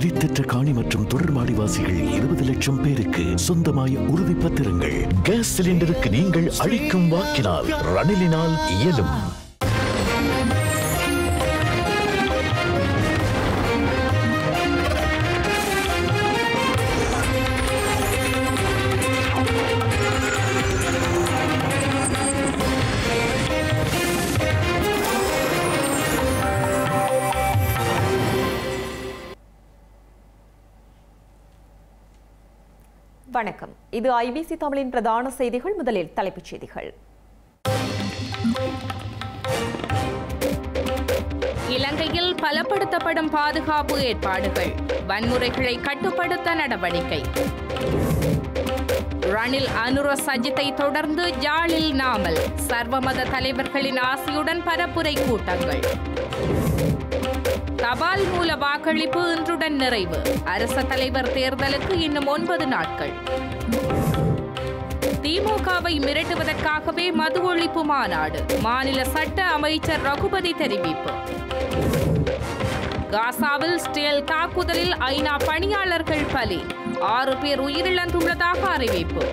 உரித்தற்ற காணி மற்றும் தொடர்பாடிவாசிகள் 20 லட்சம் பேருக்கு சொந்தமாய உறுதி பத்திரங்கள். கேஸ் சிலிண்டருக்கு நீங்கள் அளிக்கும் வாக்கினால் ரணிலினால் இயலும். வணக்கம். இது ஐபிசி தமிழின் பிரதான செய்திகள். முதலில் தலைப்புச் செய்திகள். இலங்கையில் பலப்படுத்தப்படும் பாதுகாப்பு ஏற்பாடுகள், வன்முறைகளை கட்டுப்படுத்த நடவடிக்கை. ரணில் அனுர சஜித்தை தொடர்ந்து யாழில் நாமல், சர்வமத தலைவர்களின் ஆசையுடன் பரப்புரை கூட்டங்கள். தபால் மூல வாக்களிப்பு இன்றுடன் நிறைவு. அரச தலைவர் தேர்தலுக்கு இன்னும் 9 நாட்கள். திமுகவை மிரட்டுவதற்காகவே மது ஒழிப்பு மாநாடு, மாநில சட்ட அமைச்சர் ரகுபதி தெரிவிப்பு. காசாவில் ஸ்டேல் தாக்குதலில் ஐநா பணியாளர்கள் பலி, 6 பேர் உயிரிழந்துள்ளதாக அறிவிப்பு.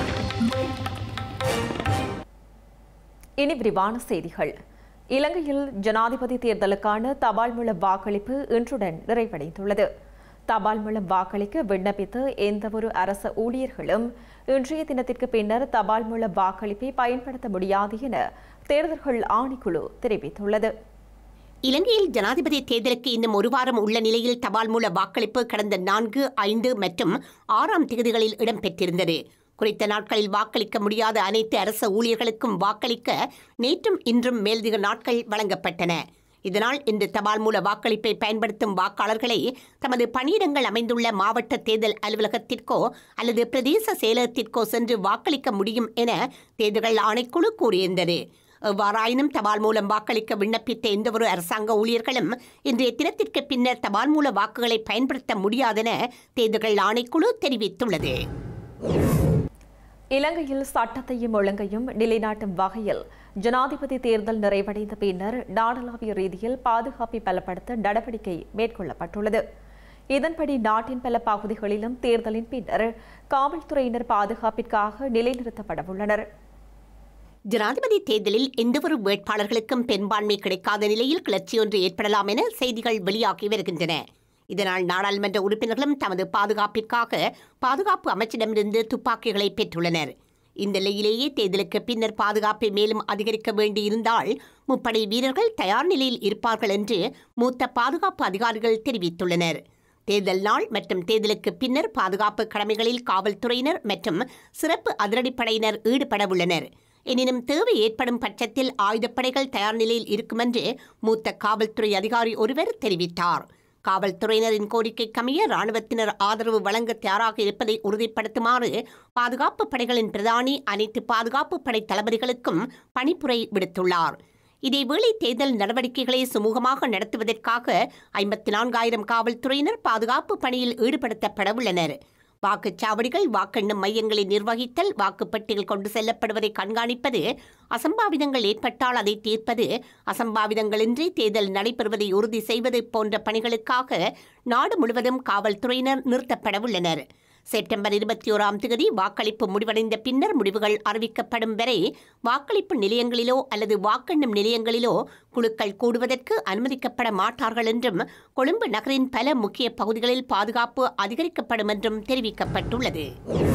இனி விரிவான செய்திகள். இலங்கையில் ஜனாதிபதி தேர்தலுக்கான தபால் மூலம் வாக்களிப்பு இன்றுடன் நிறைவடைந்துள்ளது. தபால் மூலம் வாக்களிக்க விண்ணப்பித்த எந்தவொரு அரச ஊழியர்களும் இன்றைய தினத்திற்கு பின்னர் தபால் மூலம் வாக்களிப்பை பயன்படுத்த முடியாது என தேர்தல்கள் ஆணைக்குழு தெரிவித்துள்ளது. இலங்கையில் ஜனாதிபதி தேர்தலுக்கு இன்னும் 1 வாரம் உள்ள நிலையில் தபால் மூல வாக்களிப்பு கடந்த 4, 5 மற்றும் 6ஆம் தேதிகளில் இடம்பெற்றிருந்தது. குறித்த நாட்களில் வாக்களிக்க முடியாத அனைத்து அரச ஊழியர்களுக்கும் வாக்களிக்க நேற்றும் இன்றும் மேலதிக நாட்கள் வழங்கப்பட்டன. இதனால் இன்று தபால் மூல வாக்களிப்பை பயன்படுத்தும் வாக்காளர்களை தமது பணியிடங்கள் அமைந்துள்ள மாவட்ட தேர்தல் அலுவலகத்திற்கோ அல்லது பிரதேச செயலகத்திற்கோ சென்று வாக்களிக்க முடியும் என தேர்தல் ஆணைக்குழு கூறியிருந்தது. எவ்வாறாயினும் தபால் மூலம் வாக்களிக்க விண்ணப்பித்த எந்தவொரு அரசாங்க ஊழியர்களும் இன்றைய தினத்திற்கு பின்னர் தபால் மூல வாக்குகளை பயன்படுத்த முடியாதென தேர்தல் ஆணைக்குழு தெரிவித்துள்ளது. இலங்கையில் சட்டத்தையும் ஒழுங்கையும் நிலைநாட்டும் வகையில் ஜனாதிபதி தேர்தல் நிறைவடைந்த பின்னர் நாடளாவிய ரீதியில் பாதுகாப்பை பலப்படுத்த நடவடிக்கை மேற்கொள்ளப்பட்டுள்ளது. இதன்படி நாட்டின் பல பகுதிகளிலும் தேர்தலின் பின்னர் காவல்துறையினர் பாதுகாப்பிற்காக நிலைநிறுத்தப்படவுள்ளனர். ஜனாதிபதி தேர்தலில் எந்தவொரு வேட்பாளர்களுக்கும் பெரும்பான்மை கிடைக்காத நிலையில் கிளர்ச்சியொன்று ஏற்படலாம் என செய்திகள் வெளியாகி வருகின்றன. இதனால் நாடாளுமன்ற உறுப்பினர்களும் தமது பாதுகாப்பிற்காக பாதுகாப்பு அமைச்சிடமிருந்து துப்பாக்கிகளை பெற்றுள்ளனர். இந்த நிலையிலேயே தேர்தலுக்கு பின்னர் பாதுகாப்பை மேலும் அதிகரிக்க வேண்டியிருந்தால் முப்படை வீரர்கள் தயார் நிலையில் இருப்பார்கள் என்று மூத்த பாதுகாப்பு அதிகாரிகள் தெரிவித்துள்ளனர். தேர்தல் நாள் மற்றும் தேர்தலுக்கு பின்னர் பாதுகாப்பு கடமைகளில் காவல்துறையினர் மற்றும் சிறப்பு அதிரடிப்படையினர் ஈடுபடவுள்ளனர். எனினும் தேவை ஏற்படும் பட்சத்தில் ஆயுதப்படைகள் தயார் நிலையில் இருக்கும் என்று மூத்த காவல்துறை அதிகாரி ஒருவர் தெரிவித்தார். காவல்துறையினரின் கோரிக்கைக்கமைய ராணுவத்தினர் ஆதரவு வழங்க தயாராக இருப்பதை உறுதிப்படுத்துமாறு பாதுகாப்பு படைகளின் பிரதானி அனைத்து பாதுகாப்பு படை தளபதிகளுக்கும் பணிப்புரை விடுத்துள்ளார். இதேவேளை தேர்தல் நடவடிக்கைகளை சுமூகமாக நடத்துவதற்காக 54,000 காவல்துறையினர் பாதுகாப்பு பணியில் ஈடுபடுத்தப்படவுள்ளனர். வாக்குச்சாவடிகள், வாக்கெண்ணும் மையங்களை நிர்வகித்தல், வாக்குப்பட்டிகள் கொண்டு செல்லப்படுவதை கண்காணிப்பது, அசம்பாவிதங்கள் ஏற்பட்டால் அதை தீர்ப்பது, அசம்பாவிதங்களின்றி தேர்தல் நடைபெறுவதை உறுதி செய்வது போன்ற பணிகளுக்காக நாடு முழுவதும் காவல்துறையினர் நிறுத்தப்படவுள்ளனர். செப்டம்பர் 21ஆம் தேதி வாக்களிப்பு முடிவடைந்த பின்னர் முடிவுகள் அறிவிக்கப்படும் வரை வாக்களிப்பு நிலையங்களிலோ அல்லது வாக்கெண்ணும் நிலையங்களிலோ குழுக்கள் கூடுவதற்கு அனுமதிக்கப்பட மாட்டார்கள் என்றும் கொழும்பு நகரின் பல முக்கிய பகுதிகளில் பாதுகாப்பு அதிகரிக்கப்படும் என்றும் தெரிவிக்கப்பட்டுள்ளது.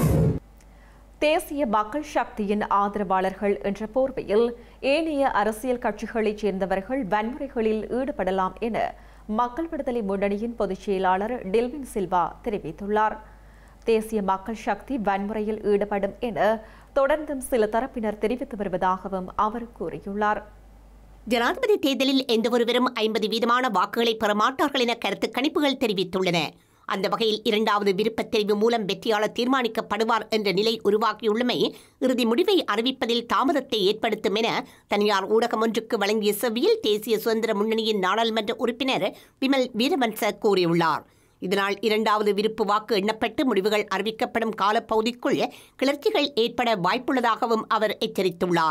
தேசிய மக்கள் சக்தியின் ஆதரவாளர்கள் என்ற போர்வையில் ஏனைய அரசியல் கட்சிகளைச் சேர்ந்தவர்கள் வன்முறைகளில் ஈடுபடலாம் என மக்கள் விடுதலை முன்னணியின் பொதுச் செயலாளர் டெல்வின் சில்வா தெரிவித்துள்ளார். தேசிய மக்கள் சக்தி வன்முறையில் ஈடுபடும் என தொடர்ந்தும் சில தரப்பினர் தெரிவித்து வருவதாகவும் அவர் கூறியுள்ளார். ஜனாதிபதி தேர்தலில் எந்தவொருவரும் 50% வாக்குகளை பெறமாட்டார்கள் என கருத்து கணிப்புகள் தெரிவித்துள்ளன. அந்த வகையில் 2வது விருப்பத் தெரிவு மூலம் வெற்றியாளர் தீர்மானிக்கப்படுவார் என்ற நிலை உருவாக்கியுள்ளமை இறுதி முடிவை அறிவிப்பதில் தாமதத்தை ஏற்படுத்தும் என தனியார் ஊடகம் ஒன்றுக்கு வழங்கிய செவ்வியில் தேசிய சுதந்திர முன்னணியின் நாடாளுமன்ற உறுப்பினர் விமல் வீரவன்ச கூறியுள்ளார். இதனால் 2வது விருப்பு வாக்கு எண்ணப்பட்டு முடிவுகள் அறிவிக்கப்படும் காலப்பகுதிக்குள் கிளர்ச்சிகள் ஏற்பட வாய்ப்புள்ளதாகவும் அவர் எச்சரித்துள்ளார்.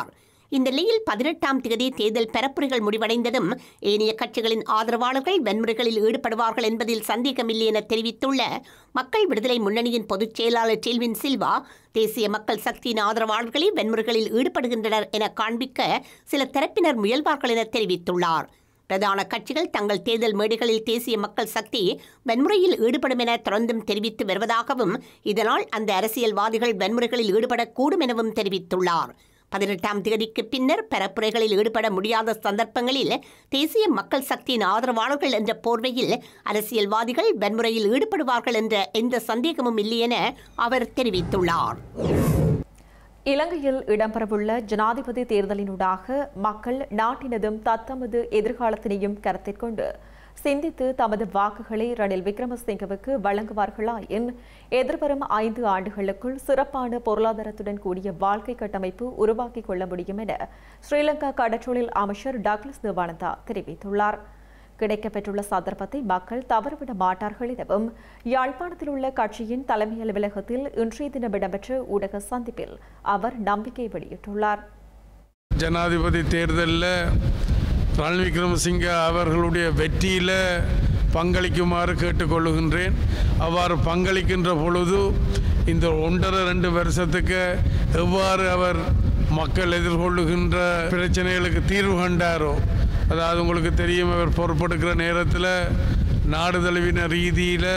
இந்த நிலையில் 18ஆம் தேதி தேர்தல் பரப்புரைகள் முடிவடைந்ததும் ஏனைய கட்சிகளின் ஆதரவாளர்கள் வன்முறைகளில் ஈடுபடுவார்கள் என்பதில் சந்தேகமில்லை என தெரிவித்துள்ள மக்கள் விடுதலை முன்னணியின் பொதுச் செயலாளர் டெல்வின் சில்வா, தேசிய மக்கள் சக்தியின் ஆதரவாளர்களே வன்முறைகளில் ஈடுபடுகின்றனர் என காண்பிக்க சில தரப்பினர் முயல்வார்கள் என தெரிவித்துள்ளார். பிரதான கட்சிகள் தங்கள் தேர்தல் மேடைகளில் தேசிய மக்கள் சக்தி வன்முறையில் ஈடுபடும் என தொடர்ந்தும் தெரிவித்து வருவதாகவும், இதனால் அந்த அரசியல்வாதிகள் வன்முறைகளில் ஈடுபடக்கூடும் எனவும் தெரிவித்துள்ளார். 18ஆம் தேதிக்கு பின்னர் பரப்புரைகளில் ஈடுபட முடியாத சந்தர்ப்பங்களில் தேசிய மக்கள் சக்தியின் ஆதரவாளர்கள் என்ற போர்வையில் அரசியல்வாதிகள் வன்முறையில் ஈடுபடுவார்கள் என்ற எந்த சந்தேகமும் இல்லை என அவர் தெரிவித்துள்ளார். இலங்கையில் இடம்பெறவுள்ள ஜனாதிபதி தேர்தலினூடாக மக்கள் நாட்டினதும் தத்தமது எதிர்காலத்தினையும் கருத்தில் கொண்டு சிந்தித்து தமது வாக்குகளை ரணில் விக்ரமசிங்கவுக்கு வழங்குவார்களாயின் எதிர்வரும் 5 ஆண்டுகளுக்குள் சிறப்பான பொருளாதாரத்துடன் கூடிய வாழ்க்கை கட்டமைப்பு உருவாக்கிக் கொள்ள முடியும் என ஸ்ரீலங்கா கடற்றொழில் அமைச்சர் டக்ளஸ் தேவானந்தா தெரிவித்துள்ளார். கிடைக்கப்பெற்றுள்ள சந்தர்ப்பத்தை மக்கள் தவறவிட மாட்டார்கள் எனவும் யாழ்ப்பாணத்தில் உள்ள கட்சியின் தலைமை அலுவலகத்தில் இன்றைய தினம் இடம்பெற்ற ஊடக சந்திப்பில் அவர் நம்பிக்கை வெளியிட்டுள்ளார். ஜனாதிபதி தேர்தலில் ரணில் விக்ரமசிங்க அவர்களுடைய வெற்றியில் பங்களிக்குமாறு கேட்டுக்கொள்ளுகின்றேன். அவ்வாறு பங்களிக்கின்ற பொழுது இந்த 1.5-2 வருஷத்துக்கு எவ்வாறு அவர் மக்கள் எதிர்கொள்ளுகின்ற பிரச்சனைகளுக்கு தீர்வு கண்டாரோ, அதாவது உங்களுக்கு தெரியும், அவர் பொறுப்பெடுக்கிற நேரத்தில் நாடு தழுவின ரீதியில்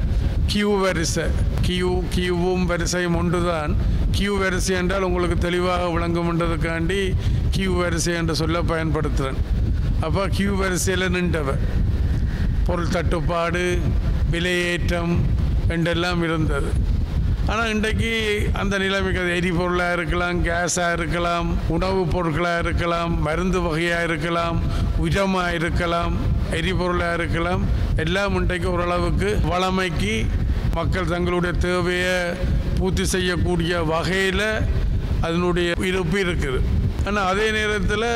கியூவும் வரிசையும் ஒன்றுதான். கியூ வரிசை என்றால் உங்களுக்கு தெளிவாக விளங்கும்ன்றதுக்காண்டி கியூ வரிசை என்று சொல்ல பயன்படுத்துகிறேன். அப்போ கியூ வரிசையில் நின்றவர் பொருள் தட்டுப்பாடு, விலையேற்றம் என்றெல்லாம் இருந்தது. ஆனால் இன்றைக்கு அந்த நிலைமைக்கு அது எரிபொருளாக இருக்கலாம், கேஸாக இருக்கலாம், உணவுப் பொருட்களாக இருக்கலாம், மருந்து வகையாக இருக்கலாம், உரமாக இருக்கலாம், எரிபொருளாக இருக்கலாம், எல்லாம் இன்றைக்கு ஓரளவுக்கு வளமைக்கு மக்கள் தங்களுடைய தேவையை பூர்த்தி செய்யக்கூடிய வகையில் அதனுடைய இருப்பு இருக்குது. ஆனால் அதே நேரத்தில்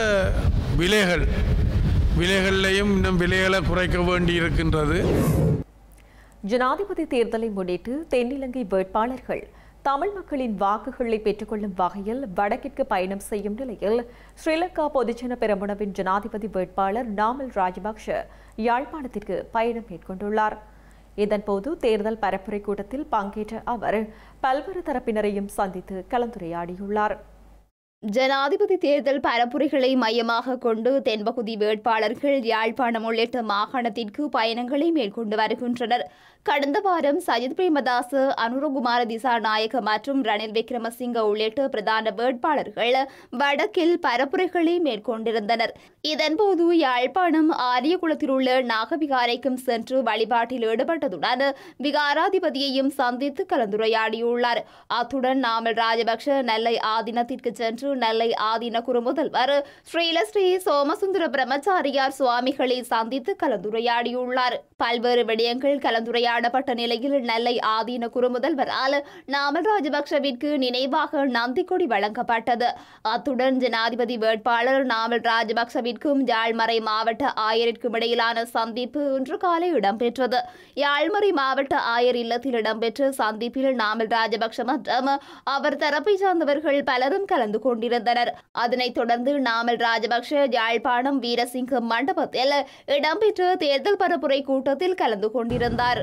விலைகள்லையும் இன்னும் விலைகளை குறைக்க வேண்டி இருக்கின்றது. ஜனாதிபதி தேர்தலை முன்னிட்டு தென்னிலங்கை வேட்பாளர்கள் தமிழ் மக்களின் வாக்குகளை பெற்றுக்கொள்ளும் வகையில் வடக்கிற்கு பயணம் செய்யும் நிலையில் ஸ்ரீலங்கா பொதுஜன பெரமுனவின் ஜனாதிபதி வேட்பாளர் நாமல் ராஜபக்ஷ யாழ்ப்பாணத்திற்கு பயணம் மேற்கொண்டுள்ளார். இதன்போது தேர்தல் பரப்புரை கூட்டத்தில் பங்கேற்ற அவர் பல்வேறு தரப்பினரையும் சந்தித்து கலந்துரையாடியுள்ளார். ஜனாதிபதி தேர்தல் பரப்புரைகளை மையமாக கொண்டு தென்பகுதி வேட்பாளர்கள் யாழ்ப்பாணம் உள்ளிட்ட மாகாணத்திற்கு பயணங்களை மேற்கொண்டு வருகின்றனர். கடந்த வாரம் சஜித் பிரேமதாச, அனுரகுமார திசாநாயக்க மற்றும் ரணில் விக்ரமசிங்க உள்ளிட்ட பிரதான வேட்பாளர்கள் வடக்கில் பரப்புரைகளை மேற்கொண்டிருந்தனர். இதன்போது யாழ்ப்பாணம் ஆரியகுளத்தில் உள்ள நாகவிகாரைக்கும் சென்று வழிபாட்டில் ஈடுபட்டதுடன் விகாராதிபதியையும் சந்தித்து கலந்துரையாடியுள்ளார். அத்துடன் நாமல் ராஜபக்ஷ நெல்லை ஆதீனத்திற்கு சென்று நெல்லை ஆதீன குறுமுதல்வர் ஸ்ரீலஸ்ரீ சோமசுந்தர பிரம்மச்சாரியார் சுவாமிகளை சந்தித்து கலந்துரையாடியுள்ளார். பல்வேறு விடயங்கள் கலந்துரையாடப்பட்ட நிலையில் நெல்லை ஆதீன குறுமுதல்வரால் நாமல் ராஜபக்ஷவிற்கு நினைவாக நந்திக்கொடி வழங்கப்பட்டது. அத்துடன் ஜனாதிபதி வேட்பாளர் நாமல் ராஜபக்ஷவிற்கும் யாழ்மறை மாவட்ட ஆயரிற்கும் இடையிலான சந்திப்பு இன்று காலை இடம்பெற்றது. யாழ்மறை மாவட்ட ஆயர் இல்லத்தில் இடம்பெற்ற சந்திப்பில் நாமல் ராஜபக்ஷ மற்றும் அவர் தரப்பை சார்ந்தவர்கள் பலரும் கலந்து கொண்டிருந்தனர். அதனைத் தொடர்ந்து நாமல் ராஜபக்ஷ யாழ்ப்பாணம் வீரசிங்க மண்டபத்தில் இடம்பெற்ற தேர்தல் பரப்புரை கூட்டத்தில் கலந்து கொண்டிருந்தார்.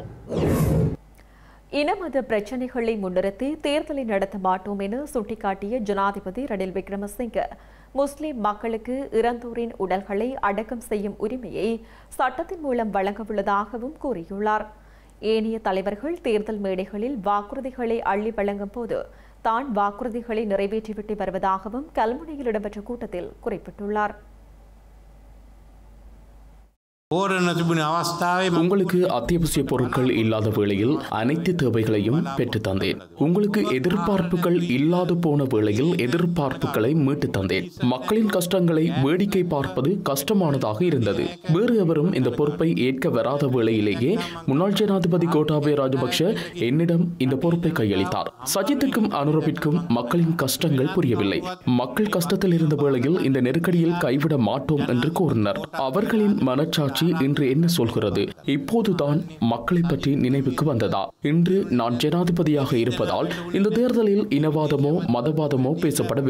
இனமத பிரச்சினைகளை முன்னிறுத்தி தேர்தலை நடத்த மாட்டோம் என சுட்டிக்காட்டிய ஜனாதிபதி ரணில் விக்ரமசிங்க முஸ்லிம் மக்களுக்கு இறந்தோரின் உடல்களை அடக்கம் செய்யும் உரிமையை சட்டத்தின் மூலம் வழங்கவுள்ளதாகவும் கூறியுள்ளார். ஏனைய தலைவர்கள் தேர்தல் மேடைகளில் வாக்குறுதிகளை அள்ளி வழங்கும் போது தான் வாக்குறுதிகளை நிறைவேற்றிவிட்டு வருவதாகவும் கல்முனையில் இடம்பெற்ற கூட்டத்தில் குறிப்பிட்டுள்ளார். உங்களுக்கு அத்தியாவசிய பொருட்கள் இல்லாத வேளையில் அனைத்து தேவைகளையும் பெற்று தந்தேன். உங்களுக்கு எதிர்பார்ப்புகள் இல்லாது போன வேளையில் எதிர்பார்ப்புகளை மீட்டு தந்தேன். மக்களின் கஷ்டங்களை வேடிக்கை பார்ப்பது கஷ்டமானதாக இருந்தது. வேறு எவரும் இந்த பொறுப்பை ஏற்க வராத வேளையிலேயே முன்னாள் ஜனாதிபதி கோட்டாபய ராஜபக்ஷ என்னிடம் இந்த பொறுப்பை கையளித்தார். சஜித்துக்கும் அனுரவிற்கும் மக்களின் கஷ்டங்கள் புரியவில்லை. மக்கள் கஷ்டத்தில் இருந்த வேளையில் இந்த நெருக்கடியில் கைவிட மாட்டோம் என்று கூறினர். அவர்களின் மனச்சாட்சி இன்று என்ன சொல்கிறது? இப்போதுதான் மக்களை பற்றி நினைவுக்கு வந்ததா? இன்று நான் ஜனாதிபதியாக இருப்பதால் இந்த தேர்தலில் இனவாதமோ மதவாதமோ பேசப்படவில்லை.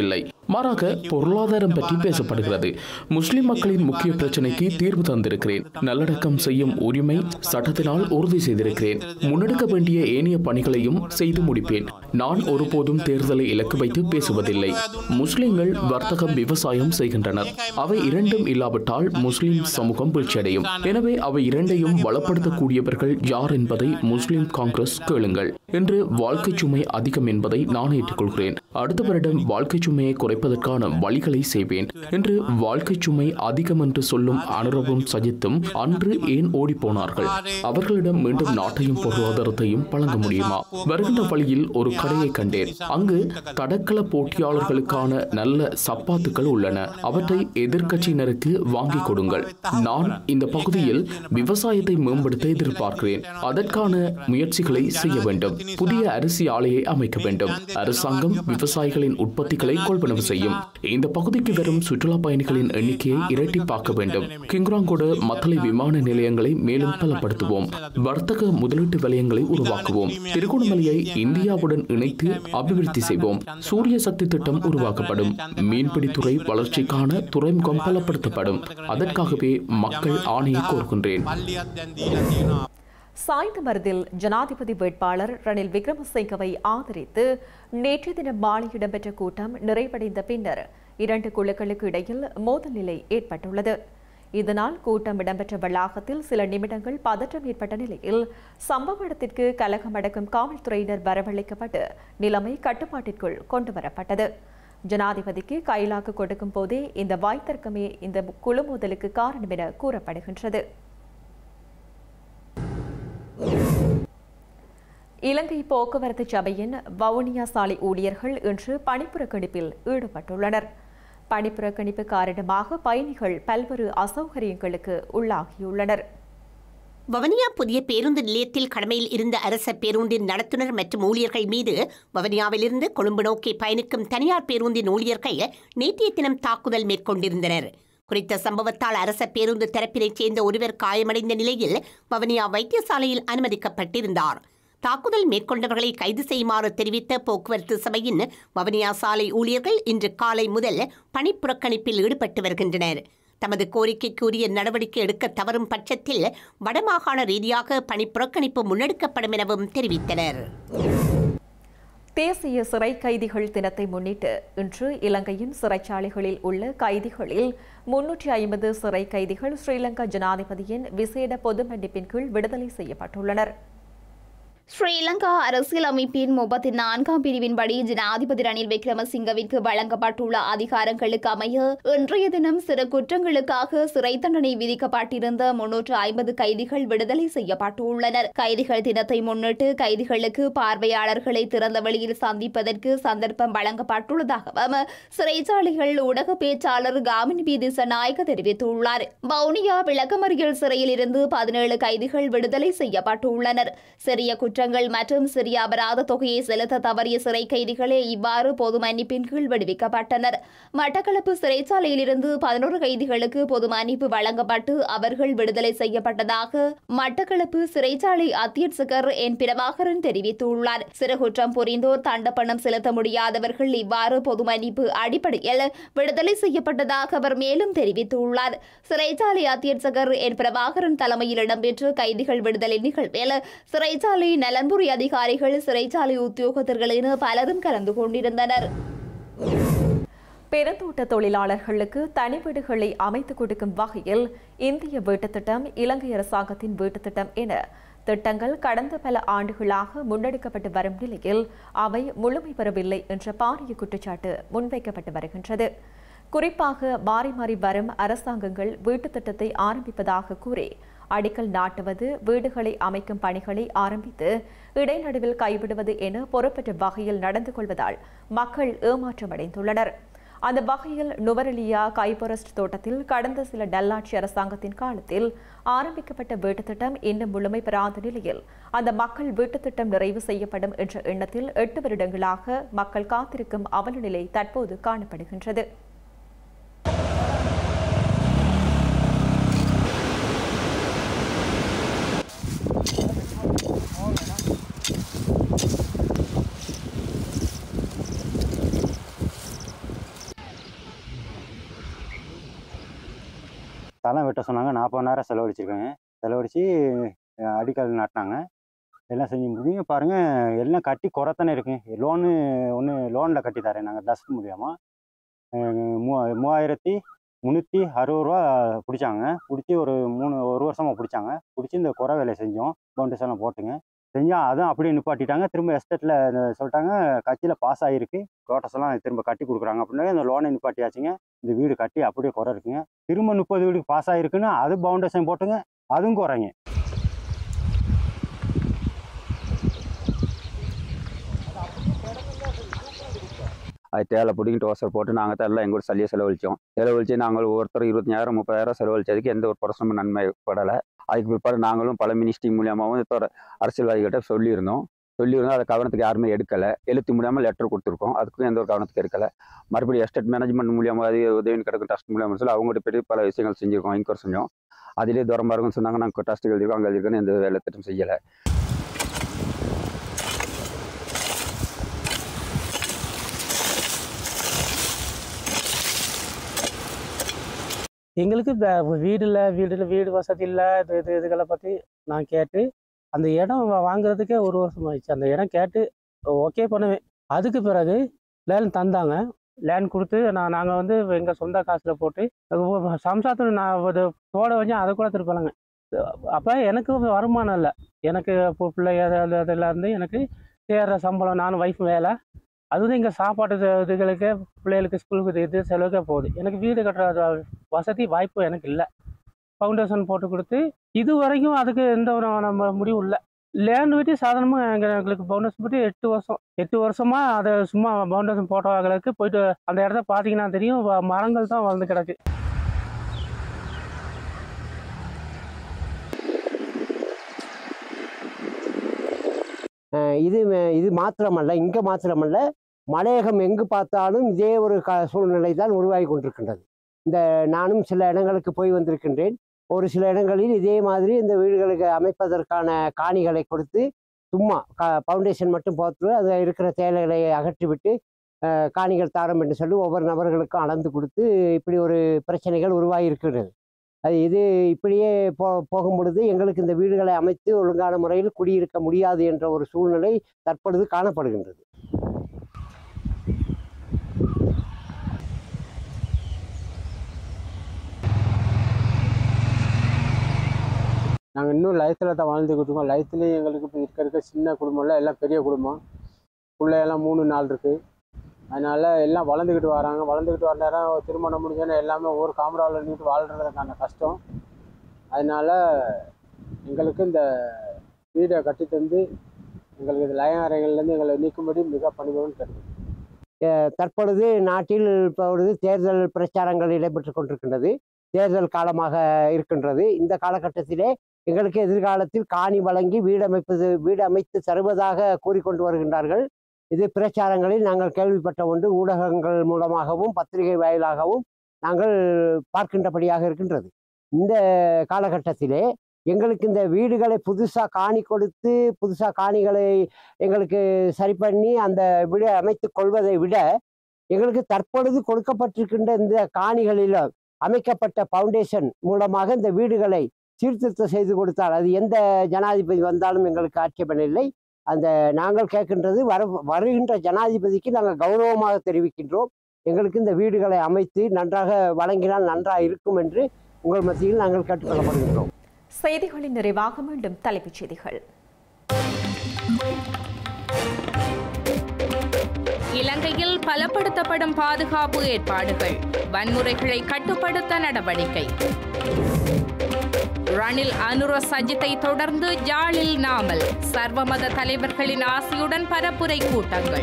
மாறாக பொருளாதாரம் பற்றி பேசப்படுகிறது. முஸ்லிம் மக்களின் முக்கிய பிரச்சனைக்கு தீர்வு தந்திருக்கிறேன். நல்லடக்கம் செய்யும் உரிமை சட்டத்தினால் உறுதி செய்திருக்கிறேன். முன்னெடுக்க வேண்டிய ஏனைய பணிகளையும் செய்து முடிப்பேன். நான் ஒருபோதும் தேர்தலை இலக்கு வைத்து பேசுவதில்லை. முஸ்லிம்கள் வர்த்தகம், விவசாயம் செய்கின்றனர். அவை இரண்டும் இல்லாவிட்டால் முஸ்லிம் சமூகம் வீழ்ச்சியடையும். எனவே அவை இரண்டையும் வளப்படுத்தக்கூடியவர்கள் யார் என்பதை முஸ்லிம் காங்கிரஸ் கேளுங்கள் என்று. வாழ்க்கை சுமை அதிகம் என்பதை நான் ஏற்றுக்கொள்கிறேன். அடுத்த வருடம் வாழ்க்கை சுமையை குறைப்பதற்கான வழிகளை செய்வேன் என்று. வாழ்க்கை சுமை அதிகம் என்று சொல்லும் அனுரவும் சஜித்தும் அன்று ஏன் ஓடி போனார்கள்? அவர்களிடம் மீண்டும் நாட்டையும் பொருளாதாரத்தையும் வழங்க முடியுமா? வருகின்ற வழியில் ஒரு கடையை கண்டேன். அங்கு தடகள போட்டியாளர்களுக்கான நல்ல சப்பாத்துக்கள் உள்ளன. அவற்றை எதிர்க்கட்சியினருக்கு வாங்கி கொடுங்கள். நான் இந்த பகுதியில் விவசாயத்தை மேம்படுத்த எதிர்பார்க்கிறேன். அதற்கான முயற்சிகளை செய்ய வேண்டும். புதிய அரிசி ஆலையை அமைக்க வேண்டும். அரசாங்கம் விவசாயிகளின் உற்பத்திகளை கொள்வனவு செய்யும். இந்த பகுதிக்கு வரும் சுற்றுலா பயணிகளின் எண்ணிக்கையை இரட்டிப்பாக்க வேண்டும். கிங்குராங்கோடு மத்தளை விமான நிலையங்களை மேலும் பலப்படுத்துவோம். வர்த்தக முதலீட்டு வலயங்களை உருவாக்குவோம். திருகோணமலையை இந்தியாவுடன் இணைத்து அபிவிருத்தி செய்வோம். சூரிய சக்தி திட்டம் உருவாக்கப்படும். மீன்பிடித்துறை வளர்ச்சிக்கான துறைமுகம் பலப்படுத்தப்படும். அதற்காகவே மக்கள் ஆணையை கோருகின்றேன். சாய்ந்தமருதில் ஜனாதிபதி வேட்பாளர் ரணில் விக்ரமசிங்கவை ஆதரித்து நேற்றைய தினம் மாலை இடம்பெற்ற கூட்டம் நிறைவடைந்த பின்னர் 2 குழுக்களுக்கு இடையில் மோதல் நிலை ஏற்பட்டுள்ளது. இதனால் கூட்டம் இடம்பெற்ற வளாகத்தில் சில நிமிடங்கள் பதற்றம் ஏற்பட்ட நிலையில் சம்பவ இடத்திற்கு கலகம் அடக்கும் காவல்துறையினர் வரவழைக்கப்பட்டு நிலைமை கட்டுப்பாட்டிற்குள் கொண்டுவரப்பட்டது. ஜனாதிபதிக்கு கைலாக்கு கொடுக்கும் போதே இந்த வாய்த்தர்க்கமே இந்த குழு மோதலுக்கு காரணம் என கூறப்படுகின்றது. இலங்கை போக்குவரத்து சபையின் வவுனியா சாலை ஊழியர்கள் இன்று பணிப்புறக்கணிப்பில் ஈடுபட்டுள்ளனர். பணிப்புறக்கணிப்பு காரணமாக பயணிகள் பல்வேறு அசௌகரியங்களுக்கு உள்ளாகியுள்ளனர். வவுனியா புதிய பேருந்து நிலையத்தில் கடமையில் இருந்த அரச பேருந்தின் நடத்துனர் மற்றும் ஊழியர்கள் மீது வவுனியாவிலிருந்து கொழும்பு நோக்கி பயணிக்கும் தனியார் பேருந்தின் ஊழியர்கள் நேற்றைய தினம் தாக்குதல் மேற்கொண்டிருந்தனர். குறித்த சம்பவத்தால் அரச பேருந்து தரப்பினைச் சேர்ந்த ஒருவர் காயமடைந்த நிலையில் வவுனியா வைத்தியசாலையில் அனுமதிக்கப்பட்டிருந்தார். தாக்குதல் மேற்கொண்டவர்களை கைது செய்யுமாறு தெரிவித்த போக்குவரத்து சபையின் வவுனியா சாலை ஊழியர்கள் இன்று காலை முதல் பணிப்புறக்கணிப்பில் ஈடுபட்டு வருகின்றனர். தமது கோரிக்கைக்கு உரிய நடவடிக்கை எடுக்க தவறும் பட்சத்தில் வடமாகாண ரீதியாக பணிப்புறக்கணிப்பு முன்னெடுக்கப்படும் எனவும் தெரிவித்தனர். தேசிய சிறை கைதிகள் தினத்தை முன்னிட்டு இன்று இலங்கையின் சிறைச்சாலைகளில் உள்ள கைதிகளில் 350 சிறை கைதிகள் ஸ்ரீலங்கா ஜனாதிபதியின் விசேட பொது மன்னிப்பின் கீழ் விடுதலை செய்யப்பட்டுள்ளனர். ஸ்ரீலங்கா அரசியலமைப்பின் 34ஆம் பிரிவின்படி ஜனாதிபதி ரணில் விக்ரமசிங்கவிற்கு வழங்கப்பட்டுள்ள அதிகாரங்களுக்கு அமைய இன்றைய தினம் சிறு குற்றங்களுக்காக சிறை தண்டனை விதிக்கப்பட்டிருந்த 350 கைதிகள் விடுதலை செய்யப்பட்டுள்ளனர். கைதிகள் தினத்தை முன்னிட்டு கைதிகளுக்கு பார்வையாளர்களை திறந்த வெளியில் சந்திப்பதற்கு சந்தர்ப்பம் வழங்கப்பட்டுள்ளதாகவும் சிறைச்சாலைகள் ஊடக பேச்சாளர் காமினி திசாநாயக்க தெரிவித்துள்ளார். வவுனியா விளக்கமறியல் சிறையில் இருந்து 17 கைதிகள் விடுதலை செய்யப்பட்டுள்ளனர். சிறிய குற்றங்கள் மற்றும் சிறிய அபராத தொகையை செலுத்த தவறிய சிறை கைதிகளே இவ்வாறு பொது மன்னிப்பின் கீழ் விடுவிக்கப்பட்டனர். மட்டக்களப்பு சிறைச்சாலையில் இருந்து 11 கைதிகளுக்கு பொது மன்னிப்பு வழங்கப்பட்டு அவர்கள் விடுதலை செய்யப்பட்டதாக மட்டக்களப்பு சிறைச்சாலை அத்தியட்சகர் என் பிரபாகரன் தெரிவித்துள்ளார். சிறு குற்றம் புரிந்தோர் தண்டப்பணம் செலுத்த முடியாதவர்கள் இவ்வாறு பொது மன்னிப்பு அடிப்படையில் விடுதலை செய்யப்பட்டதாக அவர் மேலும் தெரிவித்துள்ளார். சிறைச்சாலை அத்தியட்சகர் என் பிரபாகரன் தலைமையில் இடம்பெற்ற கைதிகள் விடுதலை நிகழ்வில் சிறைச்சாலை நலன்புரி அதிகாரிகள், சிறைச்சாலை உத்தியோகத்தர்கள் என பலரும் கலந்து கொண்டிருந்தனர். பெருந்தோட்ட தொழிலாளர்களுக்கு தனி வீடுகளை அமைத்துக் கொடுக்கும் வகையில் இந்திய வீட்டுத் திட்டம், இலங்கை அரசாங்கத்தின் வீட்டுத் திட்டம் என திட்டங்கள் கடந்த பல ஆண்டுகளாக முன்னெடுக்கப்பட்டு வரும் நிலையில் அவை முழுமை பெறவில்லை என்ற பாரிய குற்றச்சாட்டு முன்வைக்கப்பட்டு வருகின்றது. குறிப்பாக மாறி மாறி வரும் அரசாங்கங்கள் வீட்டுத் திட்டத்தை ஆரம்பிப்பதாக கூறி அடிக்கல் நாட்டுவது, வீடுகளை அமைக்கும் பணிகளை ஆரம்பித்து இடைநடுவில் கைவிடுவது என பொறுப்பற்ற வகையில் நடந்து கொள்வதால் மக்கள் ஏமாற்றமடைந்துள்ளனர். அந்த வகையில் நுவரெலியா கைபொரஸ்ட் தோட்டத்தில் கடந்த சில நல்லாட்சி அரசாங்கத்தின் காலத்தில் ஆரம்பிக்கப்பட்ட வீட்டுத் திட்டம் இன்னும் முழுமை பெறாத நிலையில் அந்த மக்கள் வீட்டுத் திட்டம் நிறைவு செய்யப்படும் என்ற எண்ணத்தில் 8 வருடங்களாக மக்கள் காத்திருக்கும் அவலநிலை தற்போது காணப்படுகின்றது. வெட்ட சொன்னாங்க. 40,000 செலவழிச்சிருக்காங்க. செலவழித்து அடிக்கல் நாட்டினாங்க. எல்லாம் செஞ்சு முடியுங்க. பாருங்கள், எல்லாம் கட்டி குறைத்தானே இருக்குங்க. லோனில் கட்டி தரேன் நாங்கள் டஸ்ட் மூலியமாக. 3,360 ரூபா பிடிச்சாங்க. பிடிச்சி ஒரு வருஷமாக பிடிச்சாங்க. பிடிச்சி இந்த குறை வேலையை செஞ்சோம். பவுண்டேஷன்லாம் போட்டுங்க செஞ்சால் அதுவும் அப்படியே நிப்பாட்டிட்டாங்க. திரும்ப எஸ்டேட்டில் சொல்லிட்டாங்க கட்சியில் பாஸ் ஆகிருக்கு, குவார்ட்டர்ஸ் எல்லாம் திரும்ப கட்டி கொடுக்குறாங்க அப்படின்னா இந்த லோனை நிப்பாட்டியாச்சுங்க. இந்த வீடு கட்டி அப்படியே குறை இருக்குங்க. திரும்ப 30 வீடுக்கு பாஸ் ஆகிருக்குன்னு அது பவுண்டேஷன் போட்டுங்க, அதுவும் குறைங்க. அது தேலை பிடிக்கிட்டு ஓசர் போட்டு நாங்கள் தான் எல்லாம் எங்கூட சல்லியை செலவழித்து நாங்கள் ஒவ்வொருத்தர் 20,000 30,000 செலவழிச்சதுக்கு எந்த ஒரு பிரச்சனமும் நன்மைப்படலை. அதுக்கு பிற்பாடு நாங்களும் பல மினிஸ்ட்ரி மூலியமாகவும் இப்போ அரசியல்வாதிகிட்ட சொல்லியிருந்தோம். அதை கவனத்துக்கு யாருமே எடுக்கலை. எழுத்து மூலியமாக லெட்டர் கொடுத்துருக்கோம், அதுக்கும் எந்த ஒரு கவனத்துக்கு எடுக்கலை. மறுபடியும் எஸ்டேட் மேனேஜ்மெண்ட் மூலியமாக அது உதவின்னு கிடக்கும் ட்ரஸ்ட் மூலியமாக சொல்லி அவங்ககிட்ட பெரிய பல விஷயங்கள் செஞ்சுருக்கோம், இன்கொயர் செஞ்சோம். அதிலே தூரமாக இருக்குன்னு சொன்னாங்க. நாங்கள் ட்ரஸ்ட் எழுதிருக்கோம், அங்கே எழுதிருக்கோன்னு எந்த வேலை திட்டம் செய்யலை. எங்களுக்கு வீடு வசதி இல்லை. இதுகளை பற்றி நான் கேட்டு அந்த இடம் வாங்குறதுக்கே 1 வருஷம் ஆயிடுச்சு. அந்த இடம் கேட்டு ஓகே பண்ணுவேன். அதுக்கு பிறகு லேண்ட் தந்தாங்க. லேண்ட் கொடுத்து நாங்கள் வந்து எங்கள் சொந்த காசில் போட்டு சம்சாரத்தில் நான் தோட வச்சேன், அதை கூட திருப்பலாங்க. அப்போ எனக்கு வருமானம் இல்லை. எனக்கு பிள்ளைல இருந்து எனக்கு சேர்ற சம்பளம், நானும் ஒய்ஃப் வேலை, அதுவும் இங்கே சாப்பாட்டு இதுகளுக்கு பிள்ளைகளுக்கு ஸ்கூலுக்கு இது செலவுக்கே போகுது. எனக்கு வீடு கட்டுற வசதி வாய்ப்பு எனக்கு இல்லை. ஃபவுண்டேஷன் போட்டு கொடுத்து இது வரைக்கும் அதுக்கு எந்த ஒரு நம்ம முடிவும் இல்லை. லேண்ட் வெட்டி சாதாரணமாக எங்களுக்கு பவுண்டேஷன் போட்டு 8 வருஷமாக அதை சும்மா பவுண்டேஷன் போட்டவர்களுக்கு போயிட்டு அந்த இடத்த பார்த்தீங்கன்னா தெரியும், மரங்கள் தான் வளர்ந்து கிடக்கு. இது மாத்திரமல்ல, இங்கே மாத்திரமல்ல, மலையகம் எங்கு பார்த்தாலும் இதே ஒரு சூழ்நிலை தான் உருவாகி கொண்டிருக்கின்றது. நானும் சில இடங்களுக்கு போய் வந்திருக்கின்றேன். ஒரு சில இடங்களில் இதே மாதிரி இந்த வீடுகளுக்கு அமைப்பதற்கான காணிகளை கொடுத்து சும்மா ஃபவுண்டேஷன் மட்டும் போட்டு அதில் இருக்கிற தேலைகளை அகற்றிவிட்டு காணிகள் தாரம் என்று சொல்லி ஒவ்வொரு நபர்களுக்கும் அளந்து கொடுத்து இப்படி ஒரு பிரச்சனைகள் உருவாகி இருக்கிறது. இது இப்படியே போகும் பொழுது எங்களுக்கு இந்த வீடுகளை அமைத்து ஒழுங்கான முறையில் குடியிருக்க முடியாது என்ற ஒரு சூழ்நிலை தற்பொழுது காணப்படுகின்றது. நாங்கள் இன்னும் லயத்தில் தான் வாழ்ந்துக்கிட்டு இருக்கோம். லயத்துலேயும் எங்களுக்கு இப்போ இருக்க சின்ன குடும்பம் இல்லை, எல்லாம் பெரிய குடும்பம். பிள்ளையெல்லாம் 3-4 இருக்குது. அதனால் எல்லாம் வளர்ந்துக்கிட்டு வராங்க. வளர்ந்துக்கிட்டு வர நேரம் திருமணம் முடிஞ்சோன்னா எல்லாமே ஒவ்வொரு காமராவில் இருந்துட்டு வாழ்கிறதுக்கான கஷ்டம். அதனால் எங்களுக்கு இந்த வீடை கட்டி தந்து எங்களுக்கு இந்த லயம் அறைகள்லேருந்து எங்களை நீக்கும்படி மிக பணிபுரின்னு கேட்குது. தற்பொழுது நாட்டில் இப்பொழுது தேர்தல் பிரச்சாரங்கள் இடம்பெற்று கொண்டிருக்கின்றது. தேர்தல் காலமாக இருக்கின்றது. இந்த காலகட்டத்திலே எங்களுக்கு எதிர்காலத்தில் காணி வழங்கி வீடு அமைத்து தருவதாக கூறிக்கொண்டு வருகின்றார்கள். இது பிரச்சாரங்களில் நாங்கள் கேள்விப்பட்ட ஒன்று. ஊடகங்கள் மூலமாகவும் பத்திரிகை வாயிலாகவும் நாங்கள் பார்க்கின்றபடியாக இருக்கின்றது. இந்த காலகட்டத்திலே எங்களுக்கு இந்த வீடுகளை புதுசாக காணி கொடுத்து புதுசாக காணிகளை எங்களுக்கு சரி பண்ணி அந்த வீடு அமைத்து கொள்வதை விட எங்களுக்கு தற்பொழுது கொடுக்கப்பட்டிருக்கின்ற இந்த காணிகளில் அமைக்கப்பட்ட ஃபவுண்டேஷன் மூலமாக இந்த வீடுகளை சீர்திருத்தம் செய்து கொடுத்தால் அது எந்த ஜனாதிபதி வந்தாலும் எங்களுக்கு ஆட்சேபனை இல்லை. நாங்கள் கேட்கின்றது வருகின்ற ஜனாதிபதிக்கு நாங்கள் கௌரவமாக தெரிவிக்கின்றோம். எங்களுக்கு இந்த வீடுகளை அமைத்து நன்றாக வழங்கினால் நன்றாக இருக்கும் என்று உங்கள் மத்தியில் நாங்கள் கேட்டுக்கொள்ளப்படுகின்றோம். செய்திகளின் நிறைவாக மீண்டும் தலைப்புச் செய்திகள். இலங்கையில் பலப்படுத்தப்படும் பாதுகாப்பு ஏற்பாடுகள், வன்முறைகளை கட்டுப்படுத்த நடவடிக்கை. ரணில் அனுர சஜித்தை தொடர்ந்து யாழில் நாமல், சர்வமத தலைவர்களின் ஆசியுடன் பரப்புரை கூட்டங்கள்.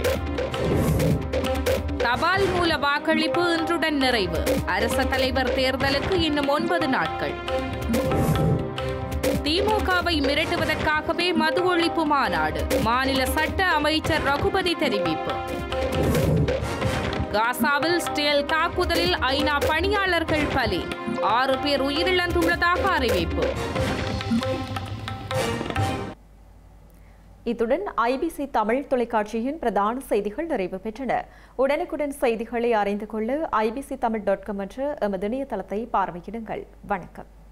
தபால் மூல வாக்களிப்பு இன்றுடன் நிறைவு. அரச தலைவர் தேர்தலுக்கு இன்னும் 9 நாட்கள். திமுகவை மிரட்டுவதற்காகவே மது ஒழிப்பு மாநாடு, மாநில சட்ட அமைச்சர் ரகுபதி தெரிவிப்பு. காசாவில் ஸ்டேல் தாக்குதலில் ஐநா பணியாளர்கள் பலி, 6 பேர் உயிரிழந்துள்ளதாக அறிவிப்பு. இத்துடன் ஐபிசி தமிழ் தொலைக்காட்சியின் பிரதான செய்திகள் நிறைவு பெற்றன. உடனுக்குடன் செய்திகளை அறிந்து கொள்ள ibctamil.com என்ற எமது இணையதளத்தை பார்வையிடுங்கள். வணக்கம்.